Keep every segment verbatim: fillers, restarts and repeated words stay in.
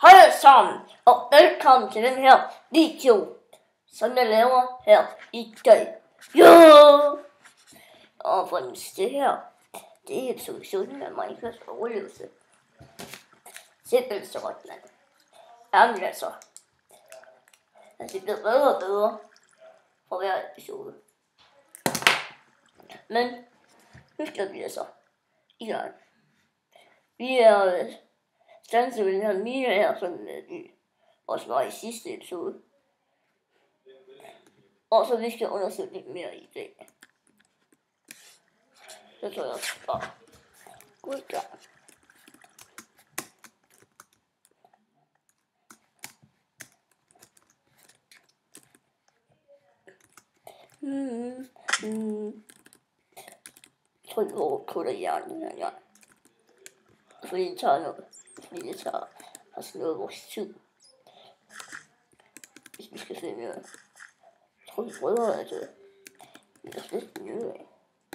Hej alle sammen, og velkommen til den her video, som jeg laver her i dag. Jo! Og for det her, det er episode sytten af Minecraft overlevelse. Simpelthen så godt, mand. Jamen altså. Altså, det bliver bedre og bedre for hver episode. Men, nu skal vi altså i gang. Vi er stanset ved den her mine her, som vi også var i sidste episode. Og så vi skal undersøge lidt mere i dag. Så tror jeg bare gå i gang. Hmm, hmm. Jeg tror, vi går kutter hjernen her gang. Fordi det tager noget. Fordi det tager altså noget af vores tid. Hvis vi skal se mere. Jeg tror, vi prøver at vi er slet nye af.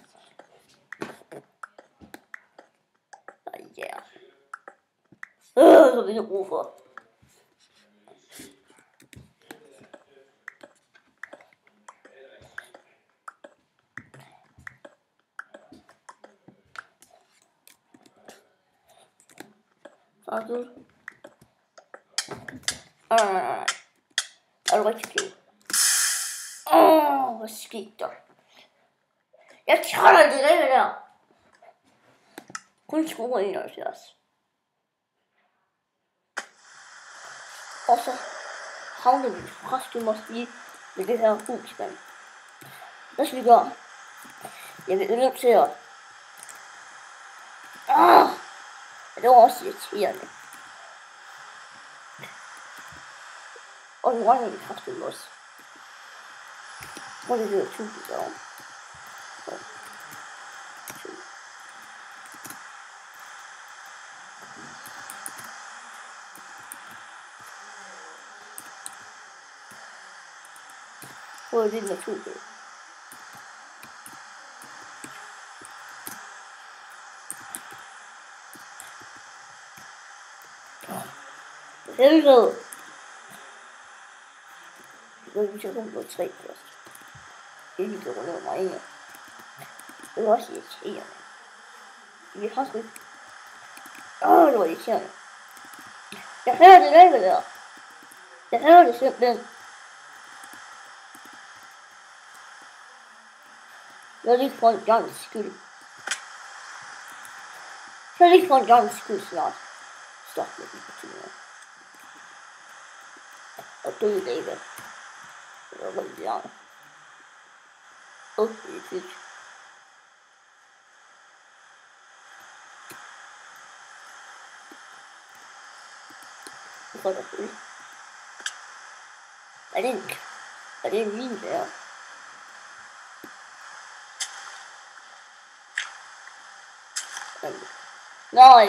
Og ja. Øh, så vil jeg bruge for. Faktisk. Ah, er du rigtig klog? Åh, hvad skete der? Jeg træder det der der. Kun skruer enoghalvfjerds. Og så havner vi faktisk måske lige med det her hus, mand. Hvad skal vi gøre? Jeg vil nødt til at... Ah! Det var også irriterende. Og nu regner vi faktisk også. Hvor er det der tusind derovre? Hvor er det der tusind? Helvede! Jeg vil lige rundt på tre først. Inden vi kan rundt over mig her. Det er også irriterende. Vi har sgu ikke... Åh, det var irriterende. Jeg hører det lave der. Jeg hører det simpelthen. Jeg er lige for en gang skyld. Jeg er lige for en gang skyld snart. Stop med de partier. Og døde lava. Det var rigtig langt. Åh, det er fedt. Nu får der hul. Er det en... Er det en min der? Nej!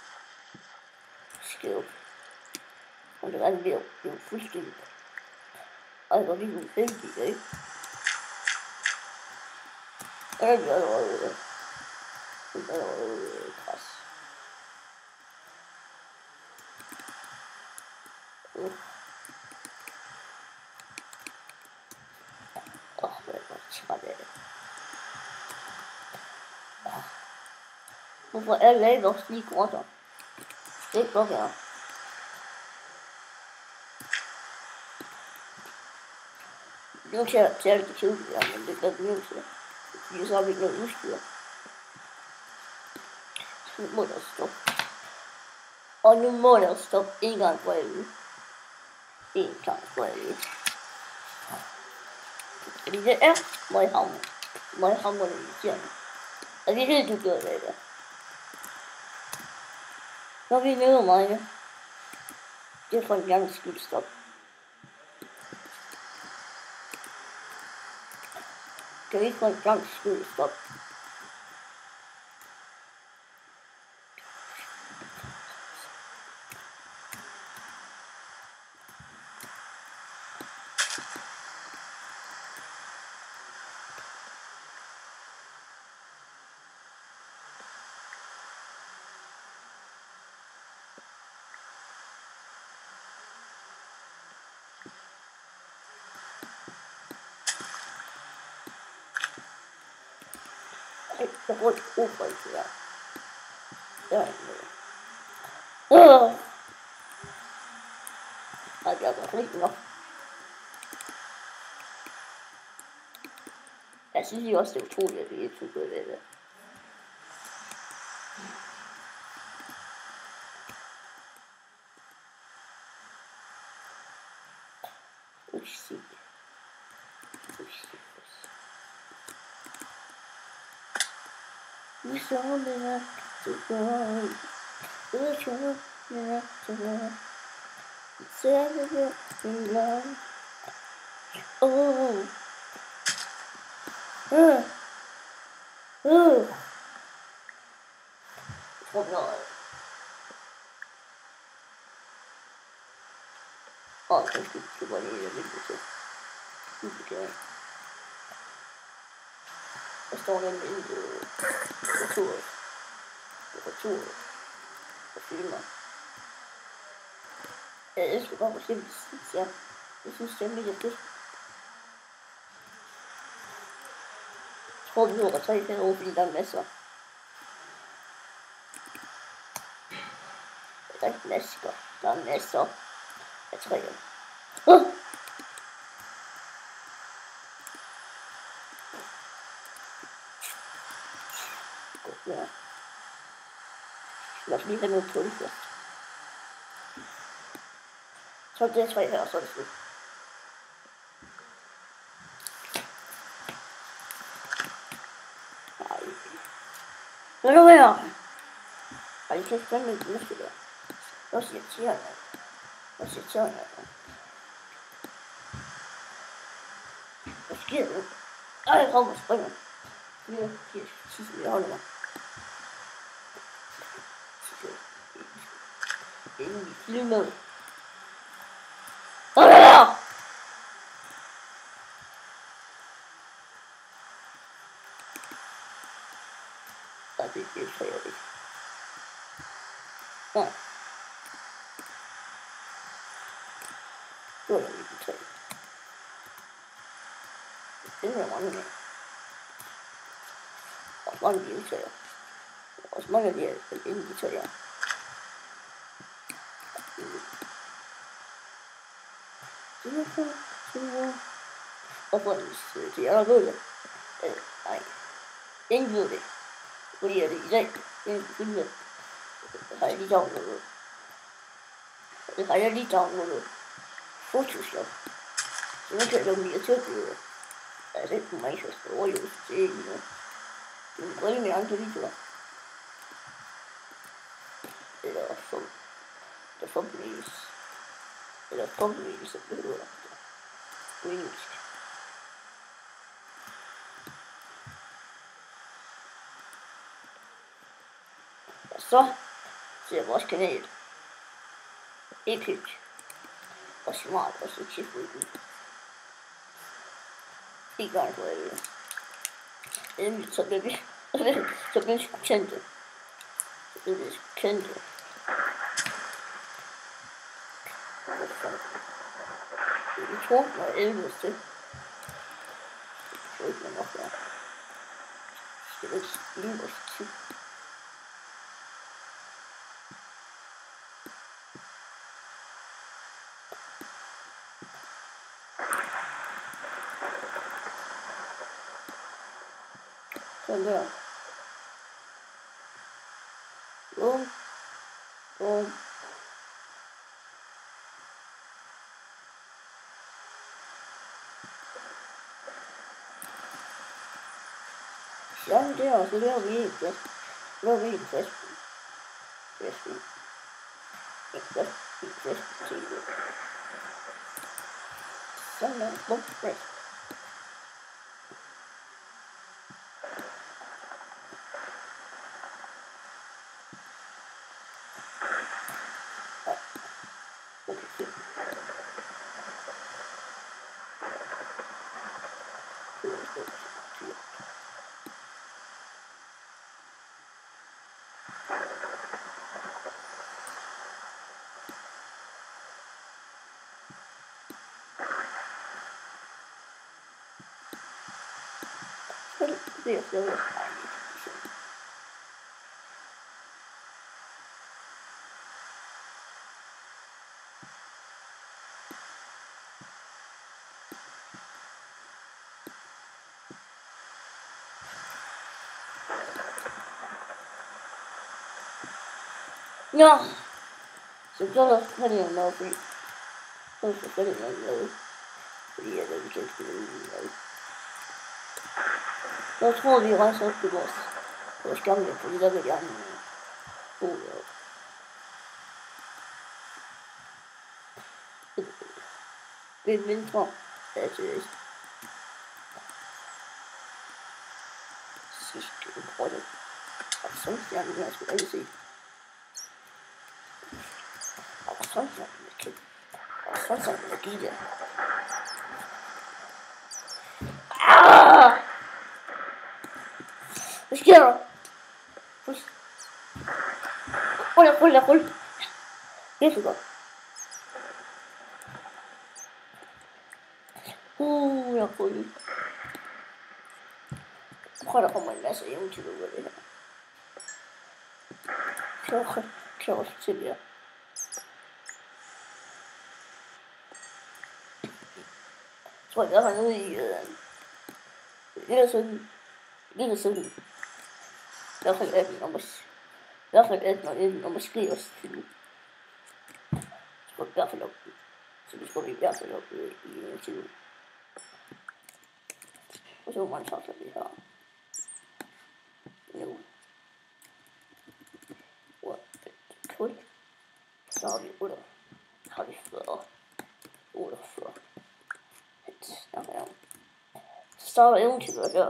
Skøv. Og det var ved at blive fuldstændig. Og jeg var lige en heldig, ikke? Og det var jo... Det var jo græs. Åh, hvor er jeg træt af det. Hvorfor er lave også lige grotter? Det er ikke godt her. Det er til at tage det til, ja, men det gør vi nødt til. Fordi så har vi ikke noget udstyr. Så nu må der stoppe. Og nu må der stoppe en gang for alle. En gang for alle. Fordi det er meget hammer. Meget hammer, det irriterende. Og det er det, du gør det der. Når vi nøder mig, det er for en gang skyld stop. Kan vi ikke få en gang skyld stop? Jag får inte åka till det. Det är inte. Åh! Jag jävla skitna. Jag synes jo også, det er utroligt, at vi ikke kunne gøre det. Uxi. Uxi. Vi så mere til dig. Vi så mere til dig. Vi ser det i land. Åh. Øh. Øh. Jeg tror, vi har det. Åh, jeg skal ikke bare lige lidt til. Nu kan jeg. Der står den inde på turet. På turet. På filmer. Jeg elsker bare på filmen, synes jeg. Jeg synes, det er mega fedt. Jeg tror, vi håber tre fem år, fordi der er masser. Der er ikke masser. Der er masser af træer. Uh! Ja. Lad os lige have noget kul først. Så det er tre her, og så er det slut. Nej. Hvad er det her? Ej, det kan fandme ikke løfte der. Det er også irriterende. Det er også irriterende. Hvad sker der? Ej, jeg kommer og springer. Lige her, sidste, jeg holder mig. Inden vi filmede. Hvad er det der? Ej, det er ikke træet. Nej. Det var da ikke træet. Det er mange med. Der er mange biltræer. Der er også mange af de her endelige træer. Og for det er der ved det. Øh, nej. Ingen ved det. Fordi er det i dag. Ingen ved det. Det har jeg lige downloadet. Det har jeg lige downloadet. Photoshop. Så nu kan jeg lave miniaturbilleder. Jeg har set på mig, så jeg skal overleve til ikke noget. Det er rigtig med andre videoer. Eller som. Eller thumbnails. Eller thumbnails, som det hedder. På engelsk. Og så ser vores kanal. Epic. Og smart og succesfuld. Ikke gang på alle. Endelig så bliver vi. Så bliver vi kendte. Så bliver vi kendte. Jeg tror, der er elleve stykker. Jeg tror ikke, man nok er. Det er ikke lige vores tid. Sådan der. Bum. Bum. Sådan der, og så laver vi en plads. Så laver vi en plads. Plads. En plads. En plads. Til. Sådan der. Bum. Plads. Det er så dejligt. Ja, så gør der kan jeg nok blive. Så kan jeg nok lave. Fordi jeg ikke kan lave. Jeg tror, vi rejser op til vores, vores gamle, fordi der vil jeg bo der. Det er mindre, ja, seriøst. Sidste prøve. Og så stjernen, jeg skulle alle se. Og så stjernen, jeg kan. Og så stjernen, jeg giver det. Ah! Hvad sker der? Hold, hold, hold. Det er så godt. Uh, jeg får lige. Prøv, der kommer en masse eventyr ud af det her. Klar, klar til jer. Jeg tror, jeg var nede i øh, lille søndag. Lille søndag. I hvert fald atten og måske. I hvert fald atten og nitten og måske også tyve. Så går vi i hvert fald op. Så vi skal i hvert fald op i tyve. Og så må man tage sig det her. Nu. Og cool. Så har vi otte. Har vi fyrre. otteogfyrre. Så starter eventyret her.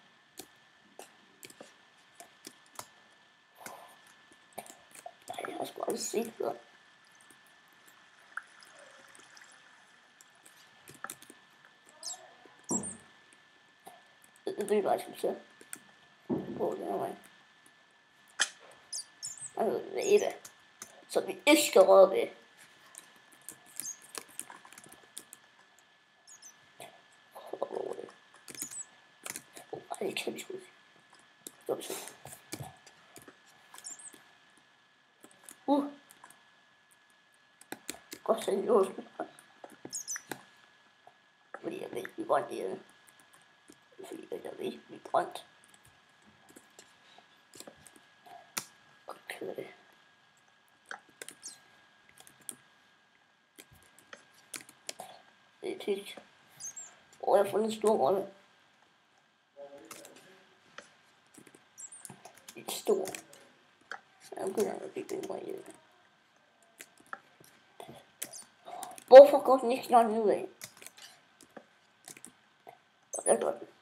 Nej, jeg har sgu aldrig set det. Det er bare sådan så. Hvor det er mig. Altså, det er det. Så vi ikke skal røre ved. Hvor er det? Ej, det kan vi sgu ikke. Gør vi så. Uh. Godt så en jordskub. Fordi jeg ved, vi brændte i det. Fordi jeg ved, vi brændte. Okay. Det er tysk. Og jeg har fundet en stor rolle. Et stor. Jeg begynder at bygge mig i det. Hvorfor går den ikke snart nedad? Og der gør den.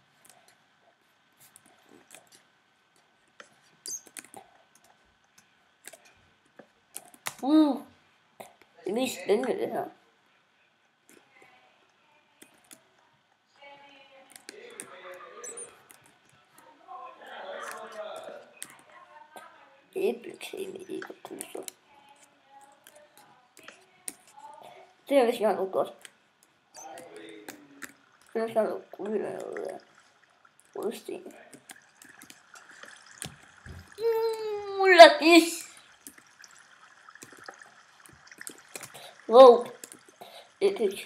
Uh, det er mest spændende det her. Æblekage med æblepølser. Det er vist noget godt. Det er vist noget guld eller noget af rødsten. Mm, lakis. Wow. Epic.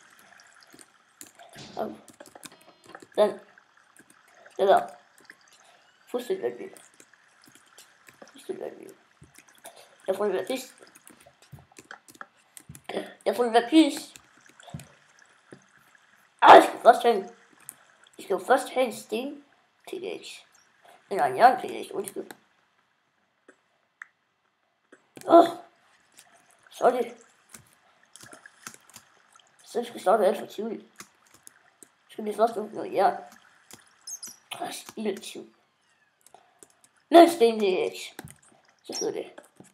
Um, den. Det der. Fuldstændig vildt. Fuldstændig vildt. Jeg får en lakis. Jeg får en lakis. Ah, jeg skal først have en. Jeg skal jo først have en sten pickaxe. Eller en jern pickaxe, undskyld. Åh. Sorry. Så skal starte alt for tidligt. Så skal vi først have noget jern. Og spiltiv. Men sten pickaxe. Selvfølgelig.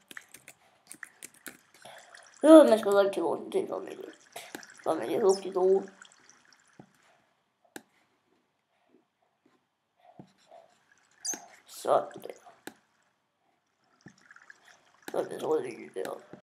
Ja, man skal rigtig til vores til for mig. For mig, jeg håber, de gode. Sådan der. Så er det så rødt der.